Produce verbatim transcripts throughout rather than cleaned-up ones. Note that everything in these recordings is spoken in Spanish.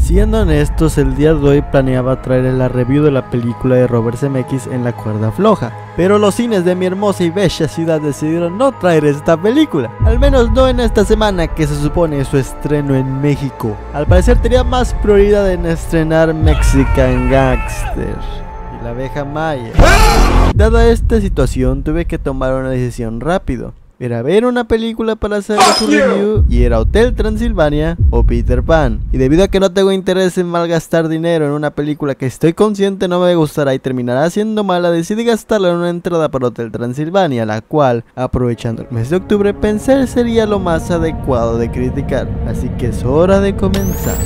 Siendo honestos, el día de hoy planeaba traer la review de la película de Robert Zemeckis en la cuerda floja, pero los cines de mi hermosa y bella ciudad decidieron no traer esta película, al menos no en esta semana que se supone su estreno en México. Al parecer tenía más prioridad en estrenar Mexican Gangster y la abeja Maya. Dada esta situación, tuve que tomar una decisión rápido. Era ver una película para hacer su review y era Hotel Transilvania o Peter Pan. Y debido a que no tengo interés en malgastar dinero en una película que estoy consciente no me gustará y terminará siendo mala, decidí gastarla en una entrada para Hotel Transilvania, la cual, aprovechando el mes de octubre, pensé sería lo más adecuado de criticar. Así que es hora de comenzar.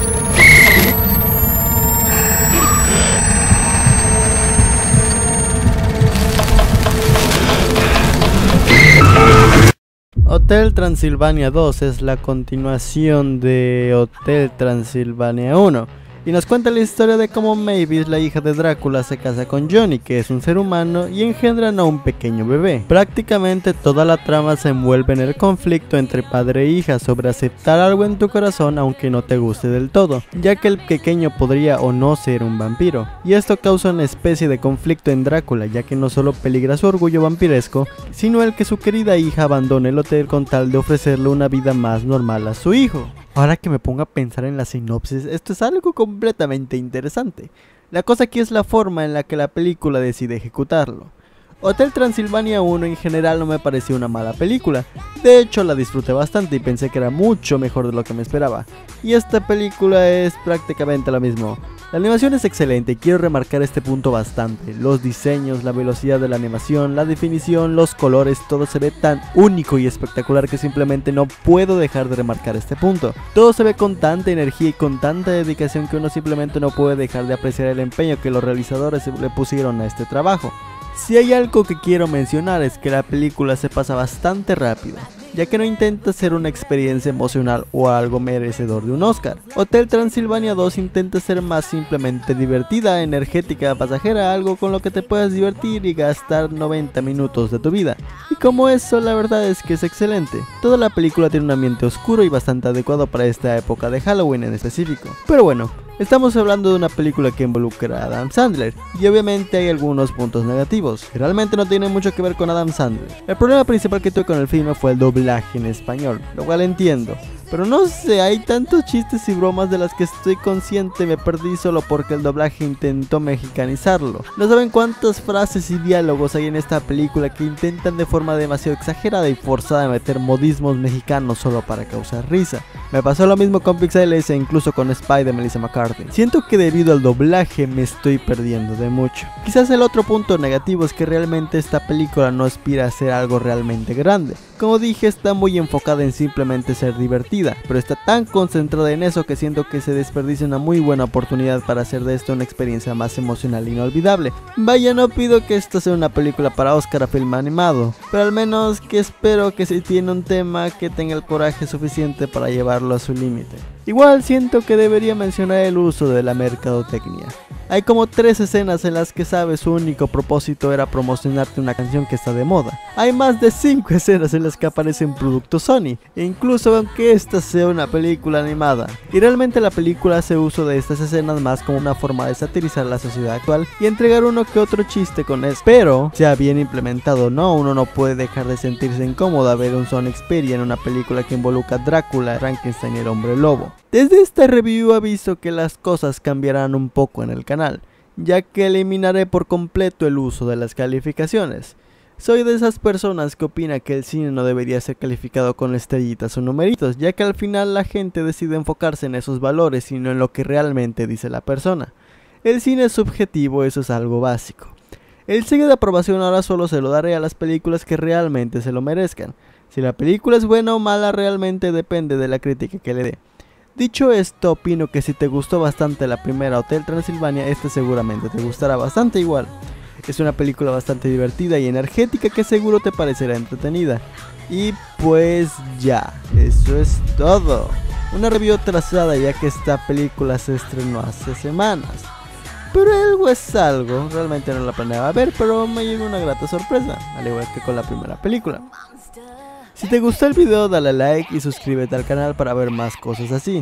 Hotel Transilvania dos es la continuación de Hotel Transilvania uno y nos cuenta la historia de cómo Mavis, la hija de Drácula, se casa con Johnny, que es un ser humano, y engendran a un pequeño bebé. Prácticamente toda la trama se envuelve en el conflicto entre padre e hija sobre aceptar algo en tu corazón aunque no te guste del todo, ya que el pequeño podría o no ser un vampiro. Y esto causa una especie de conflicto en Drácula, ya que no solo peligra su orgullo vampiresco, sino el que su querida hija abandone el hotel con tal de ofrecerle una vida más normal a su hijo. Ahora que me pongo a pensar en la sinopsis, esto es algo completamente interesante. La cosa aquí es la forma en la que la película decide ejecutarlo. Hotel Transilvania uno en general no me pareció una mala película, de hecho la disfruté bastante y pensé que era mucho mejor de lo que me esperaba. Y esta película es prácticamente lo mismo. La animación es excelente y quiero remarcar este punto bastante. Los diseños, la velocidad de la animación, la definición, los colores, todo se ve tan único y espectacular que simplemente no puedo dejar de remarcar este punto. Todo se ve con tanta energía y con tanta dedicación que uno simplemente no puede dejar de apreciar el empeño que los realizadores le pusieron a este trabajo. Si hay algo que quiero mencionar es que la película se pasa bastante rápido, ya que no intenta ser una experiencia emocional o algo merecedor de un Oscar. Hotel Transilvania dos intenta ser más simplemente divertida, energética, pasajera, algo con lo que te puedas divertir y gastar noventa minutos de tu vida. Y como eso, la verdad es que es excelente. Toda la película tiene un ambiente oscuro y bastante adecuado para esta época de Halloween en específico. Pero bueno, estamos hablando de una película que involucra a Adam Sandler, y obviamente hay algunos puntos negativos, que realmente no tienen mucho que ver con Adam Sandler. El problema principal que tuve con el filme fue el doblaje en español, lo cual entiendo. Pero no sé, hay tantos chistes y bromas de las que estoy consciente me perdí solo porque el doblaje intentó mexicanizarlo. No saben cuántas frases y diálogos hay en esta película que intentan de forma demasiado exagerada y forzada meter modismos mexicanos solo para causar risa. Me pasó lo mismo con Pixeles e incluso con Spy de Melissa McCarthy. Siento que debido al doblaje me estoy perdiendo de mucho. Quizás el otro punto negativo es que realmente esta película no aspira a ser algo realmente grande. Como dije, está muy enfocada en simplemente ser divertida, pero está tan concentrada en eso que siento que se desperdicia una muy buena oportunidad para hacer de esto una experiencia más emocional e inolvidable. Vaya, no pido que esto sea una película para Oscar a film animado, pero al menos que espero que si tiene un tema que tenga el coraje suficiente para llevarlo a su límite. Igual siento que debería mencionar el uso de la mercadotecnia. Hay como tres escenas en las que sabes su único propósito era promocionarte una canción que está de moda. Hay más de cinco escenas en las que aparecen productos Sony, e incluso aunque esta sea una película animada. Y realmente la película hace uso de estas escenas más como una forma de satirizar la sociedad actual y entregar uno que otro chiste con eso. Pero, sea bien implementado o no, uno no puede dejar de sentirse incómodo a ver un Sonic Xperia en una película que involucra a Drácula, Frankenstein y el Hombre Lobo. Desde esta review aviso que las cosas cambiarán un poco en el canal, ya que eliminaré por completo el uso de las calificaciones. Soy de esas personas que opina que el cine no debería ser calificado con estrellitas o numeritos, ya que al final la gente decide enfocarse en esos valores y no en lo que realmente dice la persona. El cine es subjetivo, eso es algo básico. El sello de aprobación ahora solo se lo daré a las películas que realmente se lo merezcan. Si la película es buena o mala realmente depende de la crítica que le dé. Dicho esto, opino que si te gustó bastante la primera Hotel Transilvania, esta seguramente te gustará bastante igual. Es una película bastante divertida y energética que seguro te parecerá entretenida. Y pues ya, eso es todo. Una review atrasada ya que esta película se estrenó hace semanas. Pero algo es algo, realmente no la planeaba ver, pero me llegó una grata sorpresa, al igual que con la primera película. Si te gustó el video dale like y suscríbete al canal para ver más cosas así.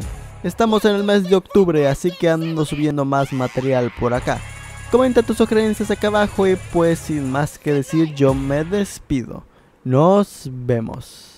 Estamos en el mes de octubre, así que ando subiendo más material por acá. Comenta tus sugerencias acá abajo y pues sin más que decir yo me despido. Nos vemos.